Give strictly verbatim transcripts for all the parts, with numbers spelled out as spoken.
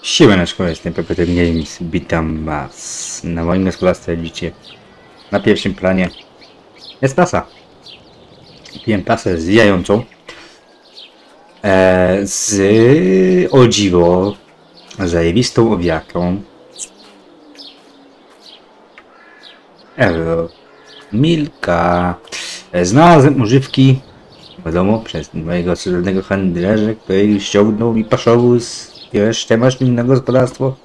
Siemaneczko, jestem P P T Games, witam was na moim gospodarstwie. Widzicie, na pierwszym planie jest prasa. Kupiłem prasę zwijającą e, z, o dziwo, zajebistą owijaką Euro Milka. E, znalazłem używki, wiadomo, przez mojego codziennego handlerza, który ściągnął mi paszowóz. Jeszcze masz inne gospodarstwo?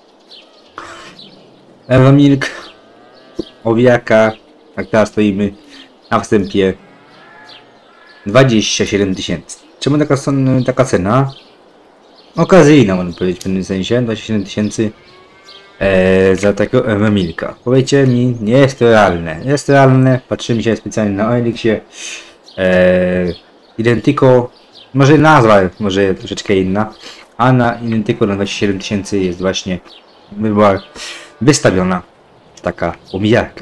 Euro Milk, owijaka, jak teraz stoimy na wstępie dwadzieścia siedem tysięcy. Czemu taka, taka cena? Okazyjna, można powiedzieć w pewnym sensie. dwadzieścia siedem tysięcy e, za takiego Euro Milka. Powiedzcie mi, nie jest to realne. Jest realne, patrzymy się specjalnie na Elixie. E, Identico, może nazwa, może troszeczkę inna. A na Identico na dwadzieścia siedem tysięcy jest właśnie była wystawiona taka omijarka.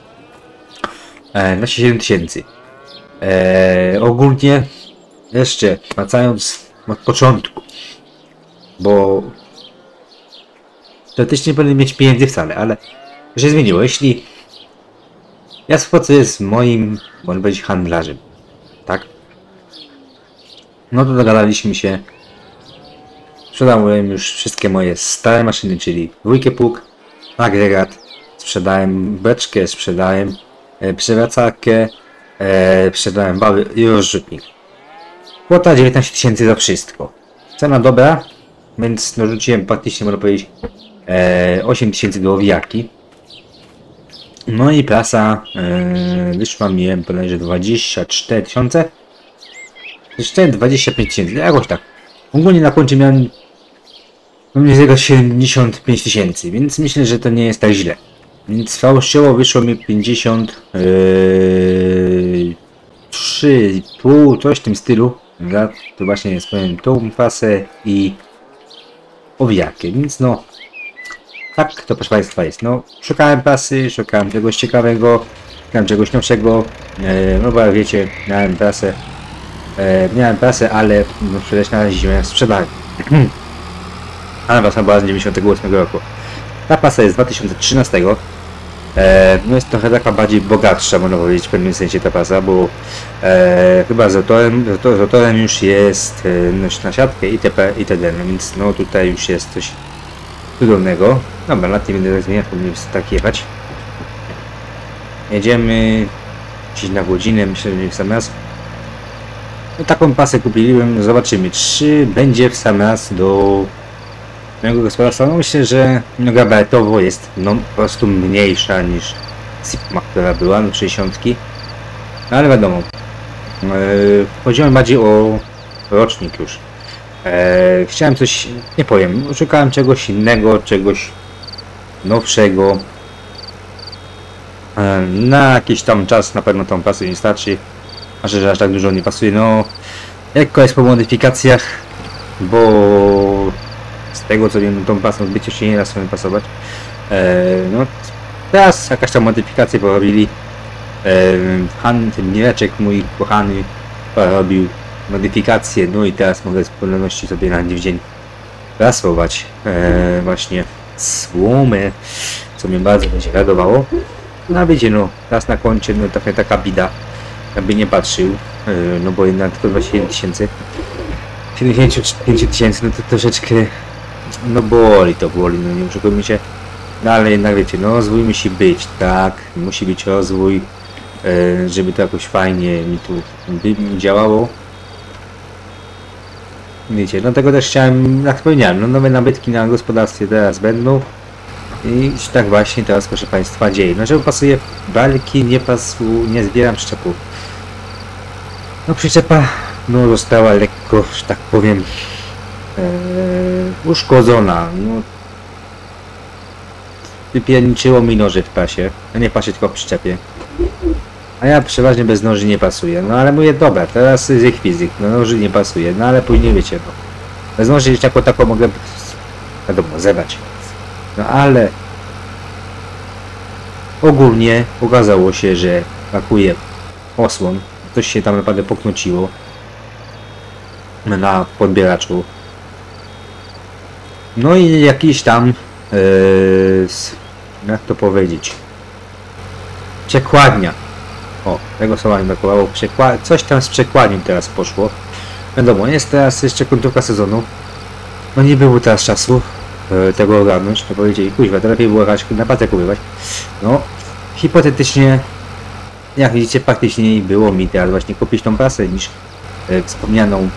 E, dwadzieścia siedem tysięcy. E, ogólnie jeszcze wracając od początku, bo teoretycznie nie powinien mieć pieniędzy wcale, ale to się zmieniło. Jeśli ja współpracuję z moim, można powiedzieć, handlarzem, tak? No to dogadaliśmy się. Sprzedałem już wszystkie moje stare maszyny, czyli dwójkę pług, agregat, sprzedałem beczkę, sprzedałem e, przewracarkę, e, sprzedałem wały i rozrzutnik. Kwota dziewiętnaście tysięcy za wszystko. Cena dobra, więc dorzuciłem praktycznie, można powiedzieć, e, osiem tysięcy do owijaki. No i prasa e, wyszła mi bodajże dwadzieścia cztery tysiące. Jeszcze dwadzieścia pięć tysięcy, jakoś tak. Ogólnie na koncie miałem z tego siedemdziesiąt pięć tysięcy, więc myślę, że to nie jest tak źle. Więc fałszywo wyszło mi pięćdziesiąt trzy i pół, coś w tym stylu. Za to właśnie swoją tą pasę i owijakę, więc no tak to, proszę Państwa, jest. No, szukałem pasy, szukałem czegoś ciekawego, szukałem czegoś nowszego. E, no bo wiecie, miałem prasę, e, miałem prasę, ale no, przecież na razie ją sprzedałem. Ale prasa była z dziewięćdziesiątego ósmego roku. Ta pasa jest z dwa tysiące trzynastego. E, no jest trochę taka bardziej bogatsza, można powiedzieć w pewnym sensie ta pasa, bo e, chyba z rotorem, z rotorem już jest e, no, na siatkę itp. itd. No więc no tutaj już jest coś cudownego. Dobra, na tym będę zmieniać, powinien tak jechać. Jedziemy gdzieś na godzinę, myślę, że w sam raz. No taką pasę kupiłem, zobaczymy, czy będzie w sam raz do mojego gospodarstwa. No myślę, że no, gabarytowo jest no, po prostu mniejsza niż Sigma, która była, no sześćdziesiąt. No ale wiadomo, yy, chodziło bardziej o rocznik już. Yy, chciałem coś, nie powiem, szukałem czegoś innego, czegoś nowszego. Yy, na jakiś tam czas na pewno tą pasę nie starczy, a że aż tak dużo nie pasuje. No, lekko jest po modyfikacjach, bo z tego co wiem, tą pasą zbyt się nie da sobie pasować. E, no, teraz jakaś tam modyfikację porobili. E, Han, ten Mireczek mój kochany porobił modyfikację, no i teraz mogę z pewnością sobie na dzień w dzień prasować e, właśnie słomę, co mnie bardzo będzie radowało. No wiecie, no teraz na koncie no trochę taka bida, jakby nie patrzył, e, no bo jednak tylko dwadzieścia siedem tysięcy, siedemdziesiąt pięć tysięcy, no to troszeczkę no boli to boli, no nie oszukujmy się, no ale jednak wiecie, no rozwój musi być, tak, musi być rozwój, e, żeby to jakoś fajnie mi tu by mi działało. Wiecie, no tego też chciałem, jak wspomniałem, no nowe nabytki na gospodarstwie teraz będą i tak właśnie teraz, proszę Państwa, dzieje. No czemu pasuje balki, nie pasu, nie zbieram przyczepów. No przyczepa, no została lekko, że tak powiem, Eee, uszkodzona, no wypierniczyło mi noże w pasie, no nie pasie tylko w przyczepie, a ja przeważnie bez noży nie pasuję, no ale mówię dobra, teraz zyk fizyk, no noży nie pasuje, no ale później wiecie, no bez noży jeszcze jako taką mogę, wiadomo, zebrać, no ale ogólnie okazało się, że brakuje osłon, coś się tam naprawdę poknociło na podbieraczu. No i jakiś tam, yy, jak to powiedzieć, przekładnia. O, tego słowa mi brakowało. Przekła... Coś tam z przekładnią teraz poszło. Wiadomo, jest teraz jeszcze końcówka sezonu. No nie było teraz czasu yy, tego ogarnąć. To powiedzieli, kuźwa, to lepiej było jechać na patę kupować. No, hipotetycznie, jak widzicie, praktycznie było mi teraz właśnie kupić tą prasę niż yy, wspomnianą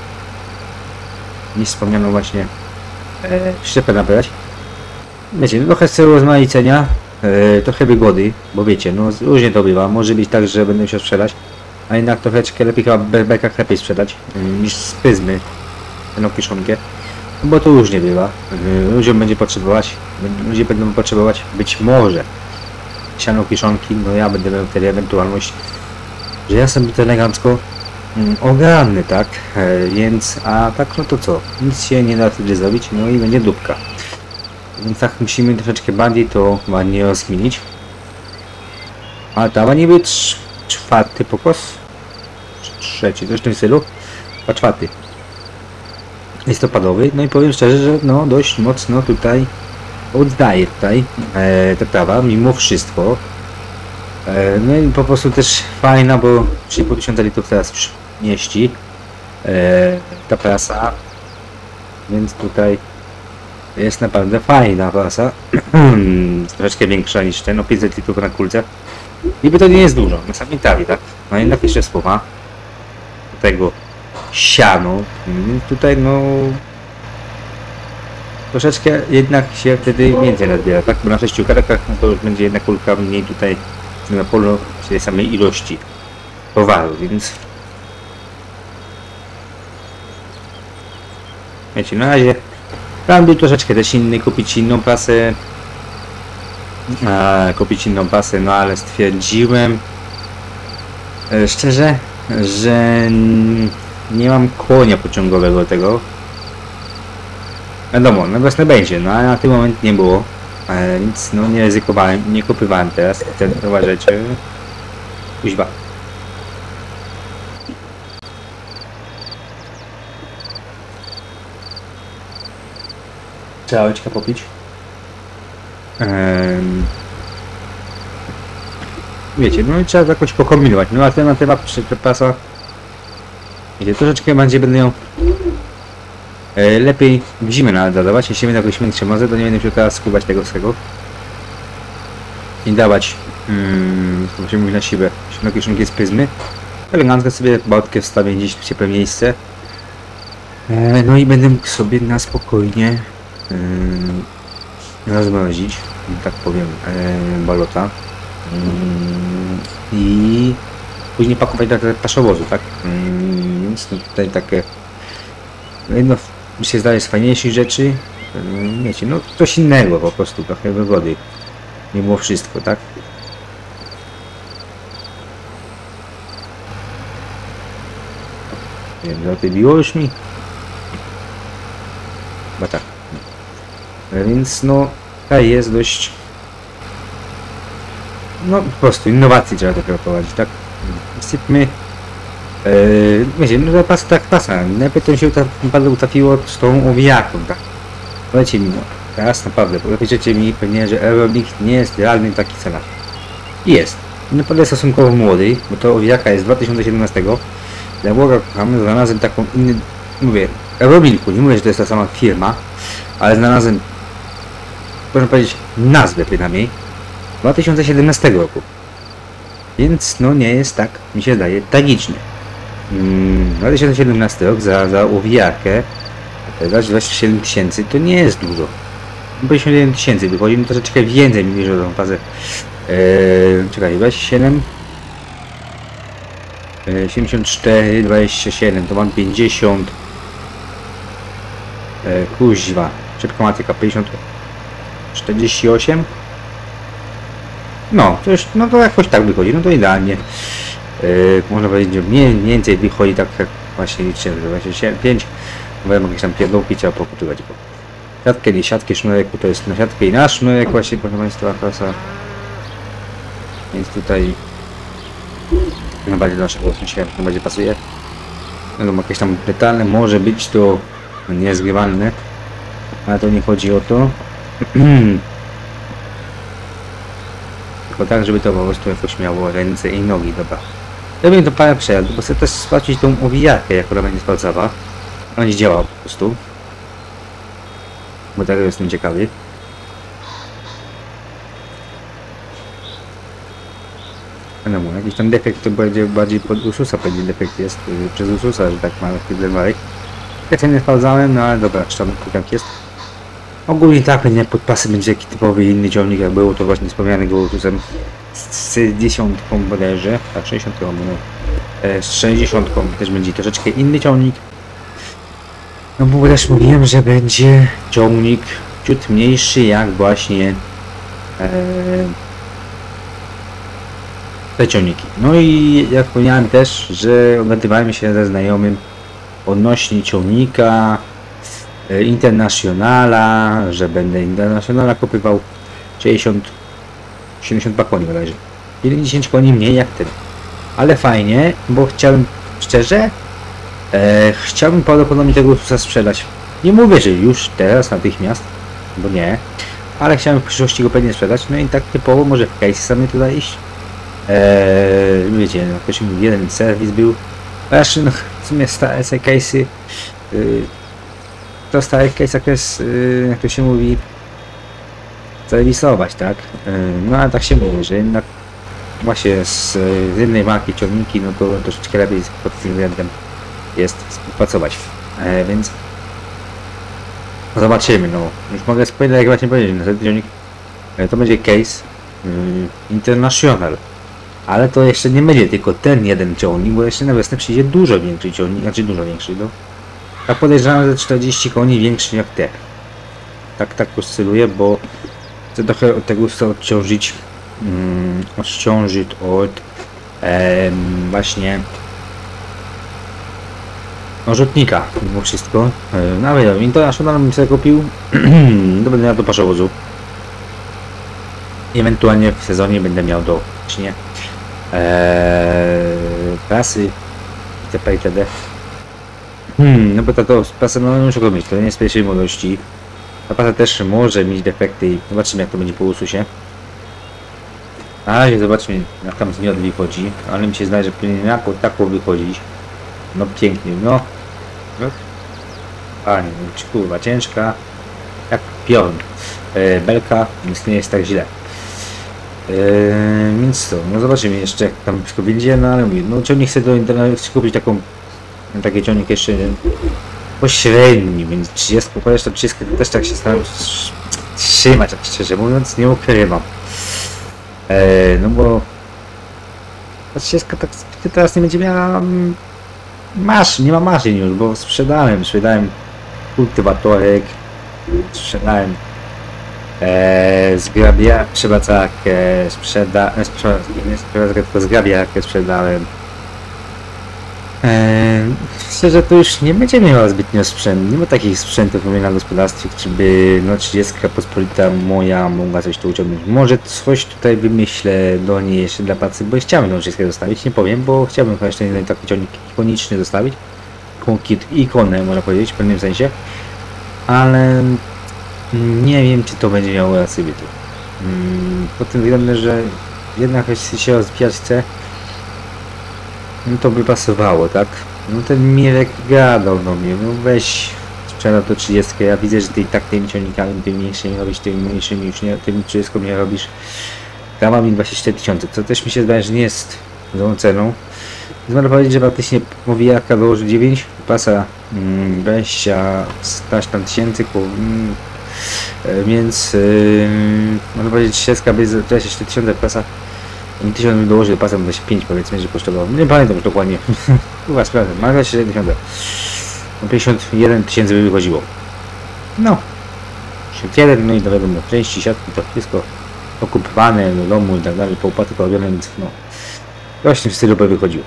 niż wspomnianą właśnie yy, szczepę nabrać. Wiecie, no trochę z tego rozmaicenia, yy, trochę wygody, bo wiecie, no różnie to bywa. Może być tak, że będę musiał sprzedać, a jednak troszeczkę lepiej chyba w bekach lepiej sprzedać yy, niż z pryzmy tę kiszonkę, no bo to różnie bywa. Yy, ludziom będzie potrzebować, ludzie będą potrzebować być może siano kiszonki, no ja będę miał wtedy ewentualność, że ja sobie to elegancko yy, ogarnę, tak, yy, więc, a tak no to co, nic się nie da wtedy zrobić, no i będzie dupka. Więc tak musimy troszeczkę bardziej to ładnie rozkminić. A to ma niby czwarty pokos? Trzeci, coś w tym stylu. A czwarty. Listopadowy. No i powiem szczerze, że no dość mocno tutaj oddaje tutaj e, ta prawa, mimo wszystko. E, no i po prostu też fajna, bo trzy i pół tysiąca litrów teraz mieści e, ta prasa. Więc tutaj jest naprawdę fajna prasa. Troszeczkę większa niż ten, no pięćset litrów na kulce. Niby to nie jest dużo, na samej talii, tak? No jednak jeszcze słowa. Do tego siano. Tutaj no... Troszeczkę jednak się wtedy więcej nadbiera, tak? Bo na sześciu karakach no to już będzie jedna kulka mniej tutaj na polu tej samej ilości towaru, więc... Wiecie, na razie plan był troszeczkę też inny, kupić inną pasę, a, kupić inną pasę, no ale stwierdziłem e, szczerze, że nie mam konia pociągowego tego. Wiadomo, na wiosnę będzie, no ale na ten moment nie było, e, więc no nie ryzykowałem, nie kupywałem teraz, te dwa rzeczy. Kuźba. Trzeba łyczka popić. Um, wiecie, no i trzeba to jakoś pokombinować. No alternatywa przy prasa. Wiecie, troszeczkę będzie będę ją e, lepiej w zimę nadawać. Jeśli będę jakoś większe mazę, to nie będę musiał teraz skubać tego z tego. I dawać, um, to się mówi na siłę, kieszonki z pryzmy. Elegancko sobie bałtkę wstawię gdzieś w ciepłe miejsce. E, no i będę mógł sobie na spokojnie Yy, rozmrozić, tak powiem, yy, balota yy, i później pakować do paszowozu, tak? Yy, więc no tutaj takie jedno mi się zdaje z fajniejszych rzeczy, yy, wiecie, no coś innego po prostu, trochę wygody, nie było wszystko, tak? Nie wiem, zatybiło już mi? Chyba tak. Więc no, ta jest dość, no po prostu innowacje trzeba dopiero prowadzić, tak? Sypmy, yy, wiecie, no ta pasa, tak pasa, najpierw to mi się naprawdę utrafiło z tą owijaką, tak? Powiedzcie mi, no, teraz naprawdę, powiedzcie mi pewnie, że Eurobik nie jest realny taki cenach. Jest. Naprawdę jest stosunkowo młody, bo to owijaka jest z dwa tysiące siedemnastego. Dla Boga kochamy, znalazłem taką inny, mówię, Eurobilku, nie mówię, że to jest ta sama firma, ale znalazłem, można powiedzieć, nazwę przynajmniej dwa tysiące siedemnastego roku. Więc no nie jest tak, mi się zdaje, tragicznie. Hmm, dwa tysiące siedemnasty rok za, za owijarkę za dwadzieścia siedem tysięcy to nie jest dużo. pięćdziesiąt jeden tysięcy wychodzi mi troszeczkę więcej niż o tą fazę. Eee, czekaj, dwadzieścia siedem eee, siedemdziesiąt cztery, dwadzieścia siedem to mam pięćdziesiąt. Eee, kuźwa, szybka matyka, pięćdziesiąt, czterdzieści osiem. No, to już, no to jakoś tak wychodzi, no to idealnie. Yy, można powiedzieć, że mniej więcej wychodzi tak jak właśnie liczyłem, że dwadzieścia pięć, bo ja mogę jakieś tam pierdółki trzeba pokutować, bo siatkę, nie siatkę, sznurek, to jest na siatkę i na sznurek właśnie, proszę Państwa, klasa. Więc tutaj najbardziej do naszego się najbardziej pasuje. No jakieś tam detalne, może być to niezgrywalne. Ale to nie chodzi o to. Tylko tak, żeby to po prostu jakoś miało ręce i nogi, dobra. Robię to parę przejazdów, bo chcę też sprawdzić tą owijarkę, jak ona będzie sprawdzała. Ona będzie działała po prostu. Bo tego jestem ciekawy. No, jakiś tam defekt to będzie bardziej pod Ursusa, będzie defekt jest yy, przez Ursusa, że tak ma chwilę marek. Ja nie sprawdzałem, no ale dobra, czy tam jak jest. Ogólnie tak, nie pod pasy będzie jakiś typowy inny ciągnik, jak było to właśnie wspomniany go Ursusem z sześćdziesiątką bodajże, tak sześćdziesiątką, no, e, z sześćdziesiątką też będzie troszeczkę inny ciągnik. No bo też mówiłem, że będzie ciągnik ciut mniejszy jak właśnie e, te ciągniki. No i jak wspomniałem też, że dogadywałem się ze znajomym odnośnie ciągnika e, Internationala, że będę Internationala kupywał sześćdziesiąt siedemdziesiąt dwa koni bodajże. pięćdziesiąt koni mniej jak ten. Ale fajnie, bo chciałem szczerze e, chciałbym prawdopodobnie tego Ursusa sprzedać. Nie mówię, że już teraz natychmiast, bo nie, ale chciałem w przyszłości go pewnie sprzedać. No i tak typowo może w case sami tutaj iść. Eee, wiecie, no, ktoś mi jeden serwis był. Aż no, w sumie stare case'y, yy, to stare case jest, yy, jak to się mówi, serwisować, tak? Yy, no ale tak się mówi, że jednak właśnie z, z jednej marki ciągniki, no to troszeczkę lepiej pod tym względem jest współpracować. Yy, więc zobaczymy, no. Już mogę spoiler, jak właśnie powiedzieć, no ten ciągnik yy, to będzie case yy, International. Ale to jeszcze nie będzie tylko ten jeden ciągnik, bo jeszcze na wiosnę przyjdzie dużo większy ciągnik, znaczy dużo większy, no. Tak podejrzewam, że czterdzieści koni większy jak te. Tak, tak oscyluję, bo chcę trochę od tego odciążyć, um, odciążyć od um, właśnie no, rzutnika, mimo wszystko. No ale wiem, to aż bym sobie kupił, to będę miał do paszowozu. Ewentualnie w sezonie będę miał do właśnie Eee, prasy itp. itd. Hmm, no bo to, to prasa no muszę go mieć, to nie jest pierwszej młodości. Ta prasa też może mieć defekty i zobaczymy jak to będzie po Ursusie. Na razie zobaczmy jak tam z miod wychodzi, ale mi się zdaje, że powinien jako tako wychodzić. No pięknie, no. Panie, kurwa ciężka. Jak piorun. Eee, belka, więc nie jest tak źle. Eee, więc co, no zobaczymy jeszcze jak tam wszystko będzie, no ale mówię, no ciągnik chcę do internetu kupić taką, taki ciągnik jeszcze pośredni, więc trzydzieści, chociaż to trzydzieści też tak się staram trzymać, tak szczerze mówiąc, nie ukrywam. Eee, no bo ta trzydzieści tak teraz nie będzie miała masz, nie ma maszyn już, bo sprzedałem, sprzedałem kultywatorek, sprzedałem Eee, zgrabia, przebacakę, sprzeda... nie sprzedałem, tylko zgrabiarkę sprzedałem. Eee, myślę, że to już nie będzie miała zbytnio sprzętu, nie ma takich sprzętów na gospodarstwie, żeby no trzydziestka pospolita moja mogła coś tu uciągnąć. Może coś tutaj wymyślę do niej jeszcze dla pracy, bo chciałbym tą trzydziestkę zostawić, nie powiem, bo chciałbym jeszcze jeden taki ciągnik ikoniczny zostawić. Taką ikonę, można powiedzieć, w pewnym sensie. Ale nie wiem, czy to będzie miało rację bytu. Hmm, pod tym względem, że jednak jeśli się rozbijać chce, no to by pasowało, tak? No ten Mirek gadał do mnie, no weź sprzeda to trzydziestkę, ja widzę, że ty i tak tymi ciągnikami, tymi mniejszymi robisz, tymi mniejszymi już nie, tymi trzydziestką nie robisz. Ja mam im dwadzieścia cztery tysiące, co też mi się zdaje, że nie jest złą ceną. Można powiedzieć, że praktycznie powijaka dołoży dziewięć, pasa mm, dwadzieścia tam tysięcy, mm, więc yy, można powiedzieć, że trzydziestka będzie dwadzieścia cztery tysiące pasa. I tysiąc bym dołożył do pasa, dwadzieścia pięć powiedzmy, że kosztowało. Nie pamiętam już dokładnie. Chyba sprawdzę, mam dwadzieścia cztery tysiące. No pięćdziesiąt jeden tysięcy by wychodziło. No. pięćdziesiąt jeden, no i to wiadomo, części, siatki, to wszystko okupowane do domu i tak dalej, po opłaty porobione, więc no. Właśnie w stylu by wychodziło.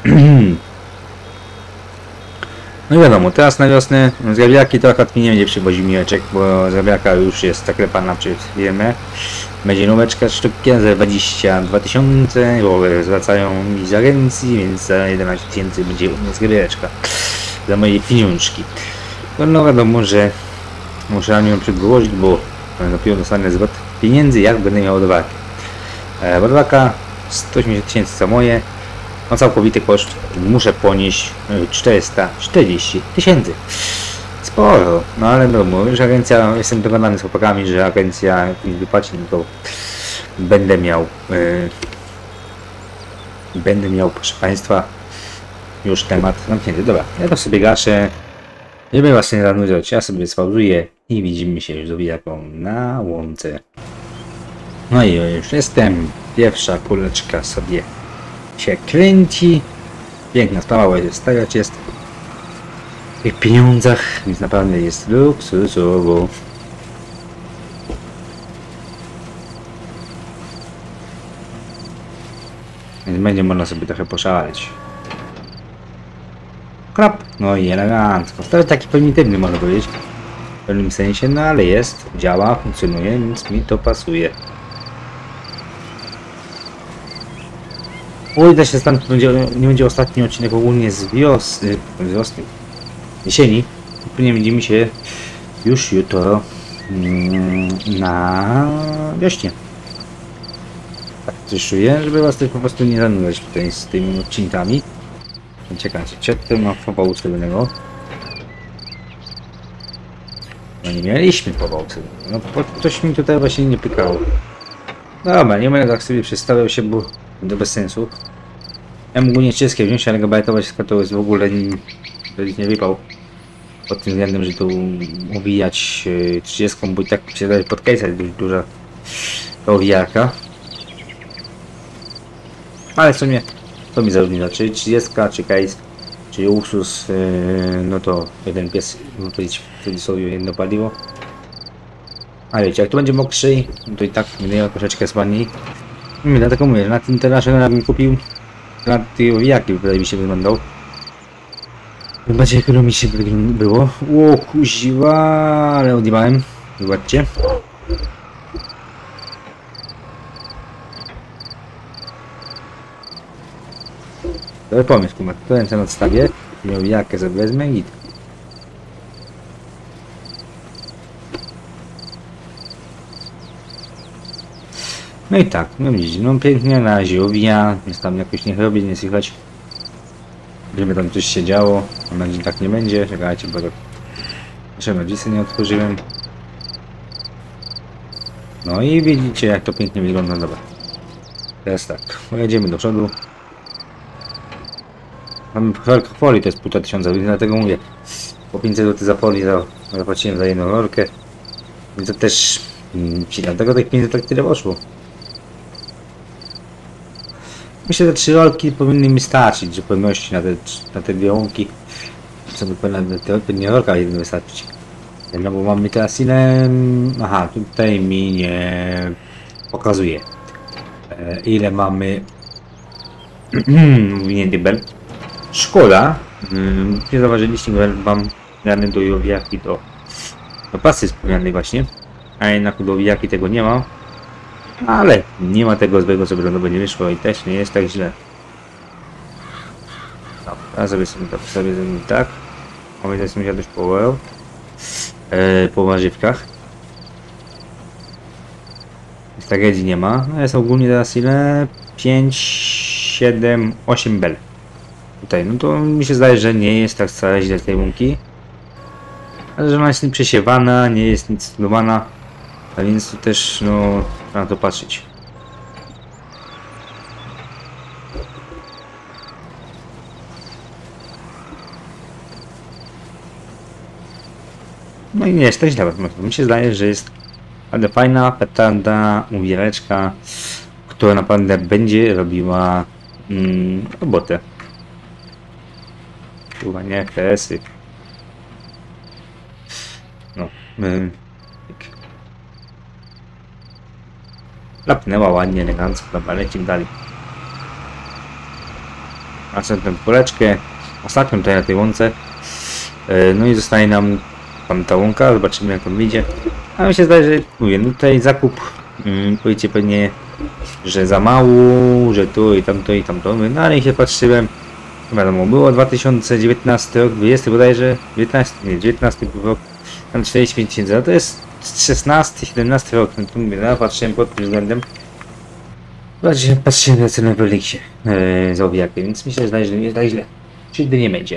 No i wiadomo, teraz na wiosnę zgrabiarki to akurat mi nie będzie przywoził Mireczek, bo zgrabiarka już jest zaklepana przez firmę. Będzie nóweczka sztukę za dwadzieścia dwa tysiące, bo zwracają mi z agencji, więc za jedenaście tysięcy będzie u mnie zgrabiareczka. Za moje pieniążki. No, no wiadomo, że Muszę ją przygołożyć, bo dopiero dostanę zwrot pieniędzy, jak będę miał ładowarkę. E, ładowarka sto osiemdziesiąt tysięcy za moje. No całkowity koszt muszę ponieść czterysta czterdzieści tysięcy. Sporo, no ale no, już agencja, jestem dogadany z chłopakami, że agencja mi wypłaci, no to będę miał yy, będę miał, proszę Państwa, już temat zamknięty. Dobra, ja to sobie gaszę, żeby Was nie zanudzać, ja sobie spauzuję i widzimy się już z owijaką na łące. No i już jestem, pierwsza kuleczka sobie się kręci, piękna sprawa, bo jest stawiać jest w tych pieniądzach, więc naprawdę jest luksusowo. Więc będzie można sobie trochę poszaleć. Krap, no i elegancko. To taki prymitywny, można powiedzieć, w pewnym sensie, no ale jest, działa, funkcjonuje, więc mi to pasuje. Oj, da się stan, będzie, nie będzie ostatni odcinek ogólnie z wiosny, z wiosny, jesieni. Nie widzimy się już jutro mm, na wiośnie. Tak coś czuję, żeby Was też po prostu nie zanudzać tutaj z tymi odcinkami. Czekajcie, przedtem mam powołu ustawionego. No nie mieliśmy powołu ustawionego, no coś mi tutaj właśnie nie pykało. Dobra, nie będę tak sobie przedstawiał się, bo to bez sensu. Ja mógł nie czeskie wziąć, ale gabajtować to jest w ogóle nie, nie wypał. Pod tym względem, że tu owijać trzydziestką, bo i tak się daje pod case'a jest dość duża ta owijarka. Ale w sumie to mi zaróżnica, czy trzydziestka, czy case, czy Ursus, no to jeden pies, no to wtedy sobie jedno paliwo. A wiecie, jak to będzie mokrzej, no to i tak będę miał troszeczkę słaniej. Dlatego mówię, że na tym terrasie bym kupił na tej owijaki, wydaje mi się wyglądał. Zobaczcie, jak mi się było. O kuziwa, ale odjebałem. Zobaczcie. Dobry pomysł, kurwa. To ręce na odstawię. Miał owijakę sobie wezmę i... No i tak, no widzicie, no pięknie na razie owija, więc tam jakoś nie robię, nie słychać, żeby tam coś się działo. Mam nadzieję, że tak nie będzie. Czekajcie, bo to jeszcze nowicy nie otworzyłem. No i widzicie, jak to pięknie wygląda. Dobra, teraz tak, pojedziemy do przodu. Mamy folii, to jest półtora tysiąca, więc dlatego mówię, po pięćset złotych za folię zapłaciłem za jedną rolkę, więc to też hmm, dlatego tych pięćset tak tyle poszło. Myślę, że trzy rolki powinny mi starczyć, że pewności na te, na te dwie łąki. Co by pewnie nie rolka jeden wystarczyć. No bo mamy teraz ile... Aha, tutaj mi nie pokazuje. E, ile mamy... Winięty bel. Szkoda. Hmm, nie zauważyliście, bel mam dany do owijaki do, do pasy wspomnianej właśnie. A jednak do owijaki tego nie ma. Ale nie ma tego złego, co wygląda będzie wyszło i też nie jest tak źle. Dobra, sobie sobie to sobie tak. Mamy teraz sąsiadów po e, po warzywkach. Z tragedii nie ma. No jest ogólnie teraz ile? pięć, siedem, osiem bel. Tutaj, no to mi się zdaje, że nie jest tak wcale źle tej łąki. Ale że ona jest przesiewana, nie jest nic studowana. A więc to też, no, trzeba na to patrzeć. No i nie jest tak źle. Mi się zdaje, że jest naprawdę fajna, petarda, uwiereczka, która naprawdę będzie robiła mm, robotę. Chyba nie F P S-y. No. Yy. Lapnęła ładnie, elegancko, dobra, lecimy dalej. Następną kuleczkę, ostatnią tutaj na tej łące. Yy, no i zostaje nam tam ta łąka, zobaczymy jak on wyjdzie. A mi się zdaje, że mówię, no tutaj zakup, yy, powiecie pewnie, że za mało, że tu i tamto i tamto, no ale się patrzyłem, wiadomo, było dwa tysiące dziewiętnasty rok, dwudziesty bodajże, dziewiętnasty, nie, dziewiętnasty rok, Tam czterdzieści pięć tysięcy, to jest szesnasty, siedemnasty rok, no to mówię, no, patrzyłem pod tym względem. Patrzcie, patrzcie na cenę w Eliksie yy, za owijakę, więc myślę, że nie jest tak źle. Czyli nie będzie.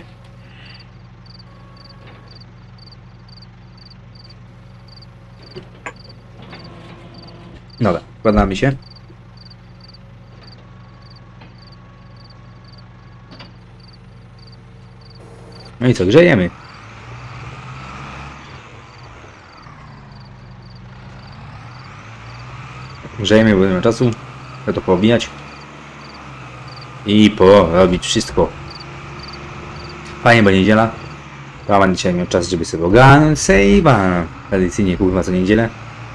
Dobra, wkładamy się. No i co, grzejemy. Grzejemy, bo nie ma czasu. Chcę to poobijać. I porobić wszystko. Fajnie, bo niedziela. Paweł dzisiaj miał czas, żeby sobie ogarnąć save'a. Tradycyjnie kurwa co niedzielę.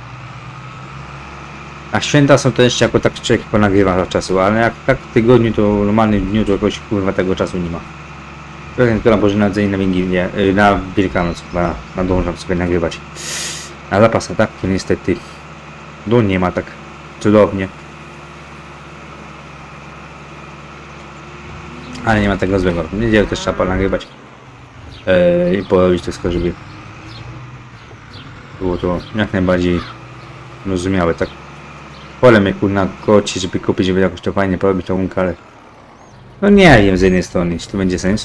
A święta są to jeszcze jako tak człowiek ponagrywa czasu, ale jak tak w tygodniu, to w normalnym dniu to jakoś kurwa tego czasu nie ma. Tylko na Boże Narodzenie, na Wigilię, na Wielkanoc chyba nadążam sobie nagrywać. Na zapasach, tak? To niestety no nie ma tak cudownie. Ale nie ma tego złego. W niedzielę też trzeba nagrywać yy, i porobić wszystko, żeby było to jak najbardziej rozumiałe, tak? Pole mnie kurna koci, żeby kupić, żeby jakoś to fajnie porobić tą łąkę. No nie wiem z jednej strony, czy to będzie sens.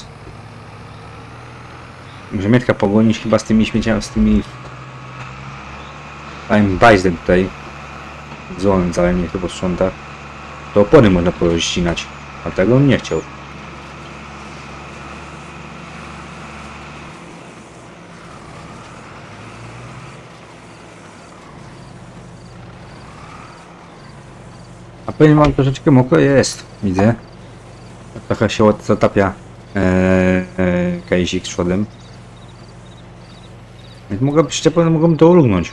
Muszę Mietka pogonić chyba z tymi śmieciami, z tymi fajnym bajzdem tutaj. Dzwonem całym niech to posprząta. To opony można porozcinać, a tego on nie chciał. A powiem wam, troszeczkę mokro jest, widzę. Trochę się zatapia ee, ee, kajsik z przodem. Więc mogłoby, szczepem mogą to ulugnąć.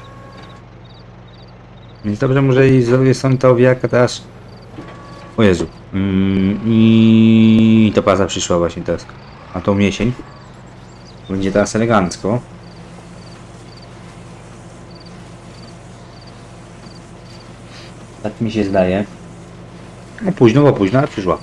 Więc dobrze, może i zrobię stąd ta owijaka teraz. O Jezu. Yy, I to pasa przyszła właśnie teraz. A to miesień. Będzie teraz elegancko. Tak mi się zdaje. No późno, bo późno, ale przyszła.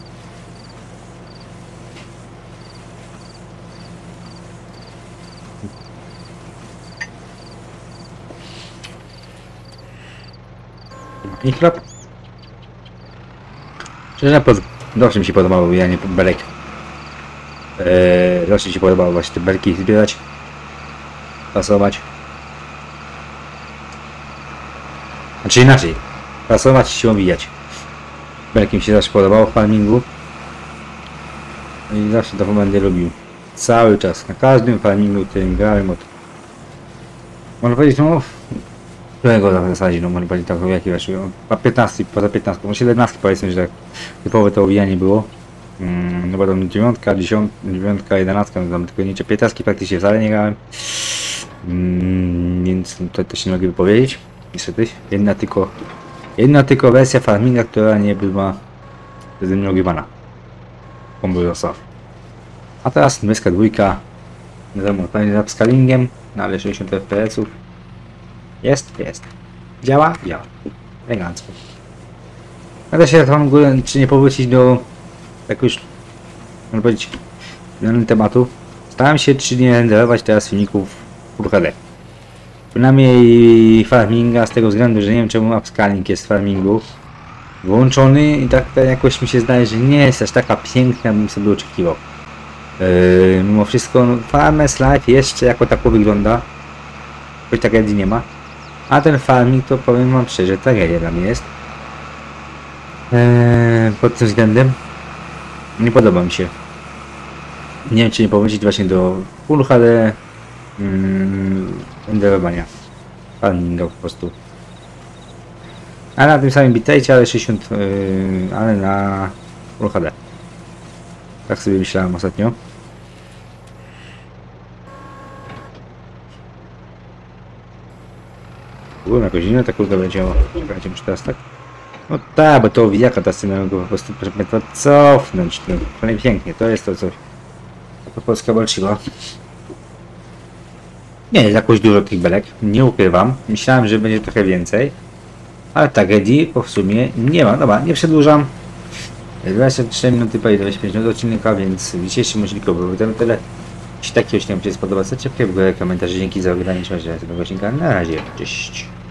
I chleb. Szczerze, pod... Zawsze mi się podobało, ja nie belek. Eee, zawsze mi się podobało właśnie te belki zbierać. Pasować. Znaczy inaczej. Pasować i się owijać. Belki mi się zawsze podobało w farmingu. I zawsze to będę robił. Cały czas. Na każdym farmingu, którym grałem od... Można powiedzieć, no... Którego w zasadzie, no można powiedzieć, tak jaki weszły. A piętnaście, poza piętnastką, no siedemnaście powiedzmy, że tak typowe to owijanie było. Hmm, no bo tam dziewiątka, dziesiątka, dziewiątka, jedenastka, no tam tylko nicze piętnastki praktycznie wcale nie grałem. Hmm, więc to też nie mogę wypowiedzieć. Niestety. Jedna tylko... Jedna tylko wersja farminga, która nie była ze mną ogrywana. Komburosa. A teraz myska dwójka. Wiadomo, fajnie z upscalingiem, no ale sześćdziesiąt F P S-ów. Jest? Jest. Działa? Działa. Elegancko. A też się tam górę, czy nie powrócić do... Jak już... Można powiedzieć... danego tematu. Starałem się, czy nie renderować teraz filmików Full H D. Przynajmniej farminga, z tego względu, że nie wiem czemu upscaling jest w farmingu włączony i tak jakoś mi się zdaje, że nie jest aż taka piękna, jakbym sobie oczekiwał. Yy, mimo wszystko no, Farmers Life jeszcze jako tako wygląda, choć tragedii nie ma, a ten farming to powiem wam szczerze, tragedia dla mnie jest. Yy, pod tym względem nie podoba mi się. Nie wiem czy nie powrócić właśnie do Full H D. Hmm, renderowania farminga po prostu, a na tym samym bitrate, ale sześćdziesiąt, yy, ale na Full H D. Tak sobie myślałem ostatnio. Byłem na godzinę, tak kurde będzie. Czekajcie, muszę teraz tak. No tak, bo to owijaka ta scena go po prostu żeby to cofnąć. No, to pięknie, to jest to coś. To Polska walczyła. Nie jest jakoś dużo tych belek, nie ukrywam. Myślałem, że będzie trochę więcej. Ale tragedii po w sumie nie ma. Dobra, nie przedłużam. dwadzieścia trzy minuty, po dwadzieścia pięć minut odcinka, więc w dzisiejszym odcinku były tyle. Jeśli taki odcinek Wam się spodobał, zostawcie w górę komentarze. Dzięki za oglądanie tego odcinka. Na razie, cześć.